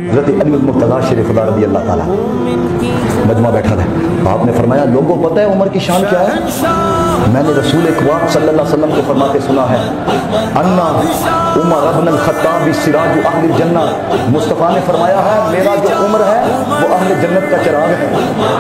हज़रत अली मुर्तज़ा शेर खुदा रज़ी अल्लाह ताला मजमा बैठा था। आपने फरमाया, लोगों पता है उमर की शान क्या है? मैंने रसूल अकवाम सल्लल्लाहु अलैहि वसल्लम को फरमाते सुना है, अन्ना उमर इब्न अल-खत्ताब सिराज अहल जन्नत। मुस्तफ़ा ने फरमाया है, मेरा जो उम्र है वो अहले जन्नत का चिराग है।